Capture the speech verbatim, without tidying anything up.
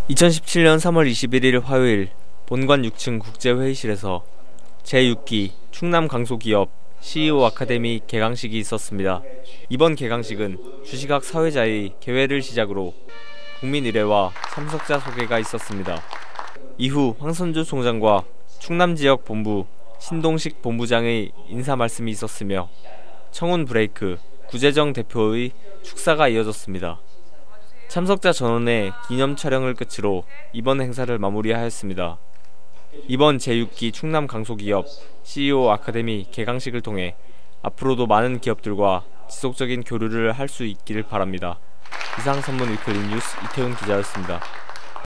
이천십칠년 삼월 이십일일 화요일 본관 육 층 국제회의실에서 제육 기 충남강소기업 씨이오 아카데미 개강식이 있었습니다. 이번 개강식은 주식학 사회자의 개회를 시작으로 국민 의례와 참석자 소개가 있었습니다. 이후 황선주 총장과 충남지역 본부 신동식 본부장의 인사 말씀이 있었으며 청운 브레이크 구재정 대표의 축사가 이어졌습니다. 참석자 전원의 기념 촬영을 끝으로 이번 행사를 마무리하였습니다. 이번 제육 기 충남강소기업 씨이오 아카데미 개강식을 통해 앞으로도 많은 기업들과 지속적인 교류를 할 수 있기를 바랍니다. 이상 선문 위클리 뉴스 이태훈 기자였습니다.